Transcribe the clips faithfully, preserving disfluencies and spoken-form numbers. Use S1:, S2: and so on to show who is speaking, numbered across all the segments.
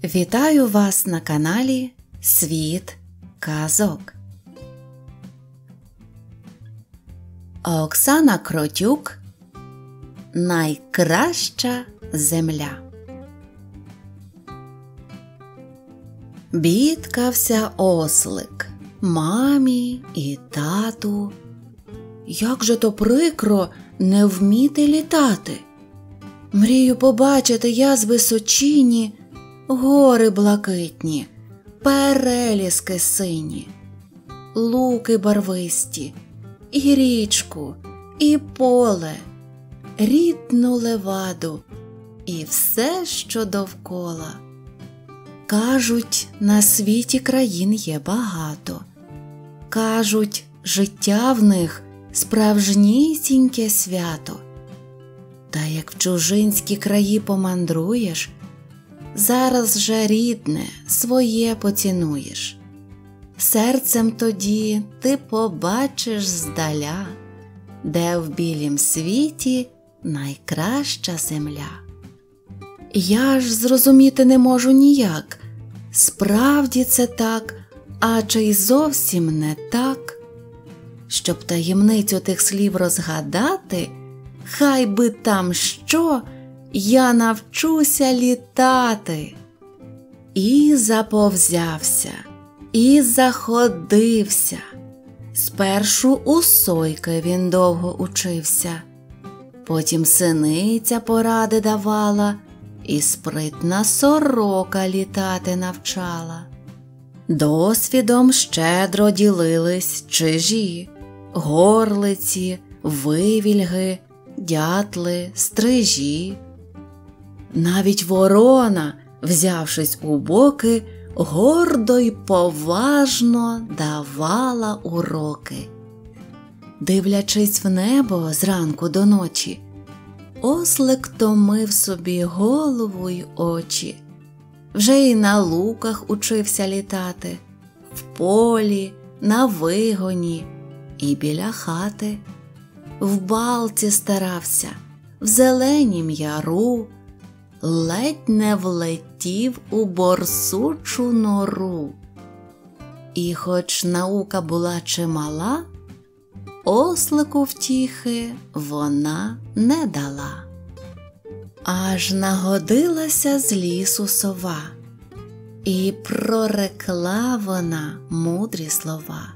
S1: Вітаю вас на каналі Світ казок. Оксана Кротюк «Найкраща земля». Бідкався ослик мамі і тату. Як же то прикро не вміти літати. Мрію побачити я з височині гори блакитні, переліски сині, луки барвисті, і річку, і поле, рідну леваду, і все, що довкола. Кажуть, на світі країн є багато. Кажуть, життя в них справжнісіньке свято. Та як в чужинські краї помандруєш, зараз же рідне своє поцінуєш. Серцем тоді ти побачиш здаля, де в білім світі найкраща земля. Я ж зрозуміти не можу ніяк, справді це так, а чи й зовсім не так. Щоб таємницю тих слів розгадати, хай би там що, я навчуся літати. І заповзявся, і заходився. Спершу у сойки він довго учився, потім синиця поради давала, і спритна сорока літати навчала. Досвідом щедро ділились чижі, горлиці, вивільги, дятли, стрижі. Навіть ворона, взявшись у боки, гордо й поважно давала уроки. Дивлячись в небо зранку до ночі, ослик томив собі голову й очі. Вже й на луках учився літати, в полі, на вигоні і біля хати. В балці старався, в зеленім яру, ледь не влетів у борсучу нору. І хоч наука була чимала, ослику втіхи вона не дала. Аж нагодилася з лісу сова, і прорекла вона мудрі слова.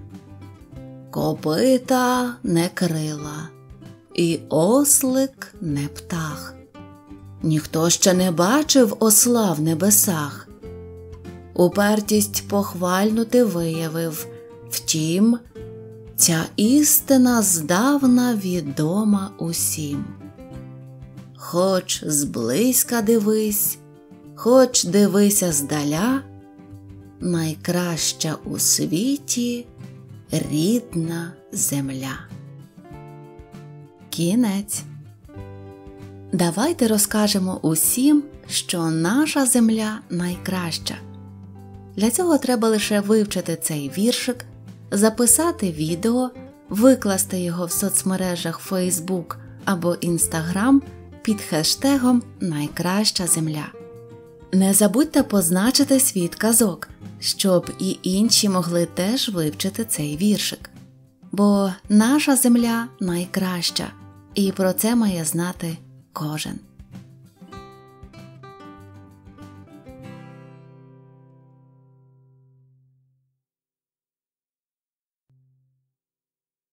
S1: Копита не крила, і ослик не птах. Ніхто ще не бачив осла в небесах. Упертість похвальну ти виявив, втім, ця істина здавна відома усім. Хоч зблизька дивись, хоч дивися здаля, найкраща у світі рідна земля. Кінець. Давайте розкажемо усім, що наша земля найкраща. Для цього треба лише вивчити цей віршик, записати відео, викласти його в соцмережах Facebook або Instagram під хештегом «Найкраща земля». Не забудьте позначити світ казок, щоб і інші могли теж вивчити цей віршик. Бо наша земля найкраща, і про це має знати кожен.